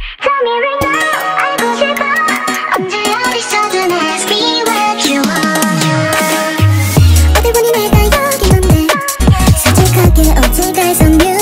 Tell me right now 알고 싶어 언제 어디서든 ask me what you want 어딜 보니 내가 여기 넌데 솔직하게 어딜 갈선 you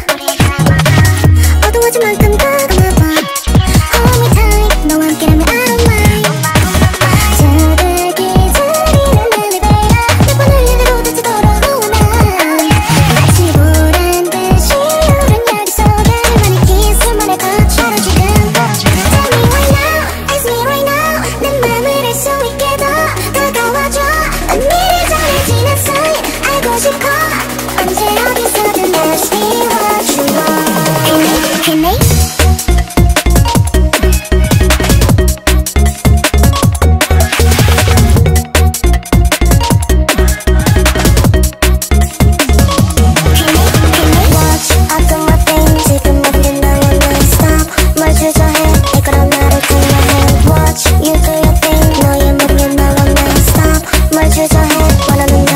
어두워진 만큼 다가와봐 Hold me tight 너와 함께라면 I'm mine 저들 기다리는 엘리베이터 몇 번을 이대로 닫히도록 원한 마치 보란 듯이 오른 열기 속에 나만의 키스만을 거쳐라 지금 Tell me right now, ask me right now 내 맘을 알 수 있게 더 다가와줘 난 미리 정해진 사이 알고 싶어 언제 어디서든 ask me what you want Hey me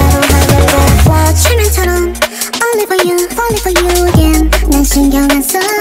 Falling for you again 난 신경 안 써